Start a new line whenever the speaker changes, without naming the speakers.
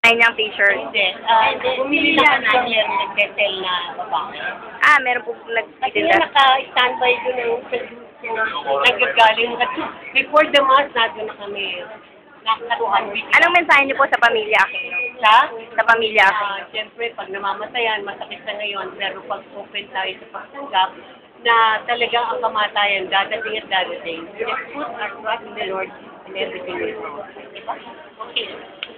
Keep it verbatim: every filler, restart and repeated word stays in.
Ay, niyang t-shirt.
Hindi. Ah, bumili na kami ng nag-sell na babae.
Ah, meron po
Kasi
nagtitinda.
nga naka-standby doon ang nagagaling. At before the mass, nandun na kami. Nakatuhan video.
Anong mensahe niyo po sa pamilya Aquino?
Sa?
Sa pamilya Aquino?
Ah, siyempre, pag namamatayan, masakit na ngayon. Pero pag open tayo sa pagtanggap, na talagang ang kamatayan, dadating at dadating. Let's put our trust in the Lord and everything will go. Diba? Okay.